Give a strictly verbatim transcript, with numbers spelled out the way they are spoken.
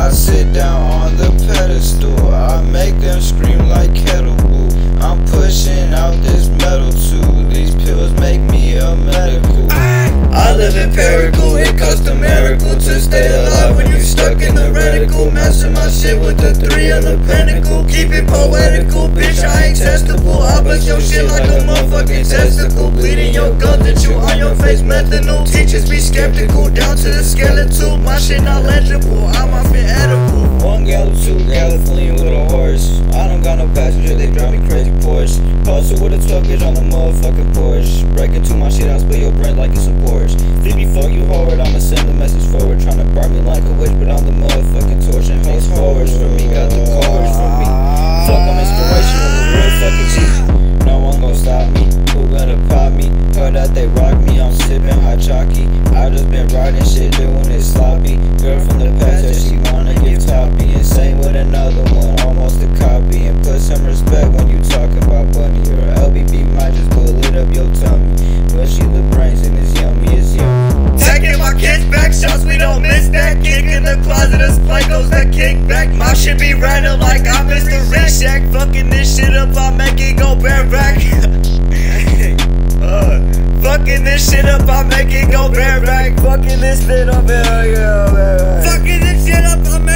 I sit down on the pedestal, I make them scream like kettle boo. I'm pushing out this metal too, these pills make me a medical. I live in Pericle, it costs a miracle to stay alive when you stuck in the reticle. Master my shit with the three on the pinnacle, keep it poetical, bitch I ain't testable. I bust your shit like a motherfucking testicle, bleeding your gums and chew on your face methanol. Teachers be skeptical, down to the skeletal, my shit not legible, I'm off in edible. One gallon, two gallon, fleeing with a horse. I don't got no passenger, they drive me crazy Porsche. Posted with a twelve gauge on the motherfucking Porsche. Break into my shit, I'll spill your brain like it's a Porsche. Think before you forward, I'ma send the message forward. Tryna burn me like a witch, but I'm the motherfucking torch. And hoes forwards for me, got the chords for me. Fuck, I'm inspirational, a real fucking G. No one gon' stop me, who gonna pop me? Heard that they rock me, I'm sippin' hot chalky. I just been riding shit, doing it sloppy. Girl from the past that she wanna give toppy. And same with another one, almost a copy. And put some respect when you talk about bunny. Or L B B might just bullet up your tummy. But she the brains and it's yummy, it's yummy. Taking my kids back, shots we don't miss that. Kick in the closet, as play goes that kick back. My shit be random like I missed the Shack. Fucking this shit up, I make it go bareback. uh, fucking this shit up, I make it go bareback. Fucking this shit up, yeah, yeah, yeah. Fucking this shit up, I make